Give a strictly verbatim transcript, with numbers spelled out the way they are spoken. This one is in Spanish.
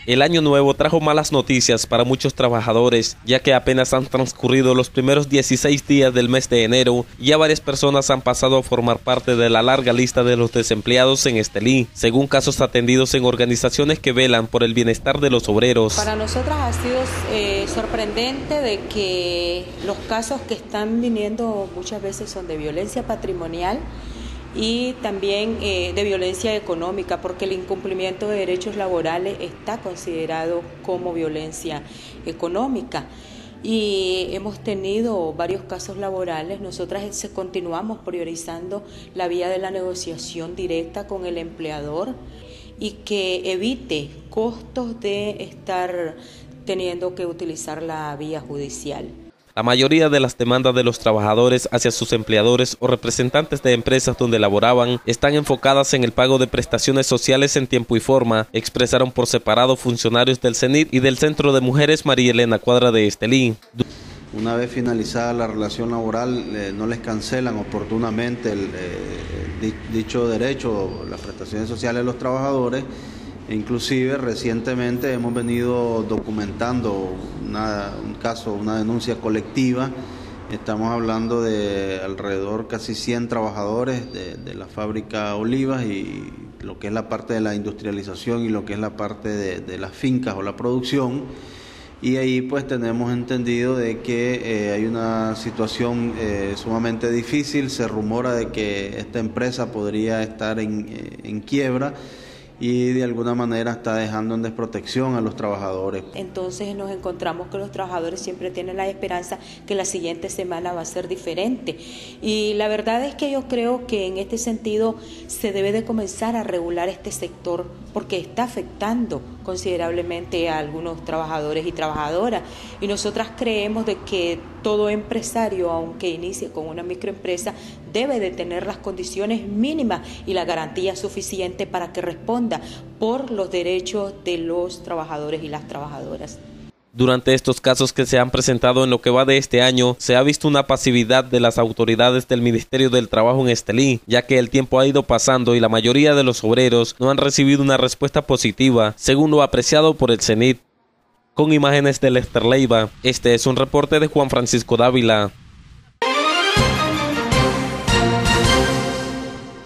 El año nuevo trajo malas noticias para muchos trabajadores, ya que apenas han transcurrido los primeros dieciséis días del mes de enero y ya varias personas han pasado a formar parte de la larga lista de los desempleados en Estelí, según casos atendidos en organizaciones que velan por el bienestar de los obreros. Para nosotras ha sido eh, sorprendente de que los casos que están viniendo muchas veces son de violencia patrimonial y también eh, de violencia económica, porque el incumplimiento de derechos laborales está considerado como violencia económica. Y hemos tenido varios casos laborales. Nosotras se continuamos priorizando la vía de la negociación directa con el empleador y que evite costos de estar teniendo que utilizar la vía judicial. La mayoría de las demandas de los trabajadores hacia sus empleadores o representantes de empresas donde laboraban están enfocadas en el pago de prestaciones sociales en tiempo y forma, expresaron por separado funcionarios del CENIT y del Centro de Mujeres María Elena Cuadra de Estelí. Una vez finalizada la relación laboral, eh, no les cancelan oportunamente el eh, dicho derecho, las prestaciones sociales de los trabajadores. Inclusive recientemente hemos venido documentando una, un caso, una denuncia colectiva. Estamos hablando de alrededor casi cien trabajadores de, de la fábrica Olivas y lo que es la parte de la industrialización y lo que es la parte de, de las fincas o la producción. Y ahí pues tenemos entendido de que eh, hay una situación eh, sumamente difícil. Se rumora de que esta empresa podría estar en, eh, en quiebra y de alguna manera está dejando en desprotección a los trabajadores. Entonces nos encontramos que los trabajadores siempre tienen la esperanza que la siguiente semana va a ser diferente. Y la verdad es que yo creo que en este sentido se debe de comenzar a regular este sector porque está afectando considerablemente a algunos trabajadores y trabajadoras. Y nosotras creemos de que todo empresario, aunque inicie con una microempresa, debe de tener las condiciones mínimas y la garantía suficiente para que responda por los derechos de los trabajadores y las trabajadoras. Durante estos casos que se han presentado en lo que va de este año, se ha visto una pasividad de las autoridades del Ministerio del Trabajo en Estelí, ya que el tiempo ha ido pasando y la mayoría de los obreros no han recibido una respuesta positiva, según lo apreciado por el CENIT. Con imágenes de Lester Leiva, este es un reporte de Juan Francisco Dávila.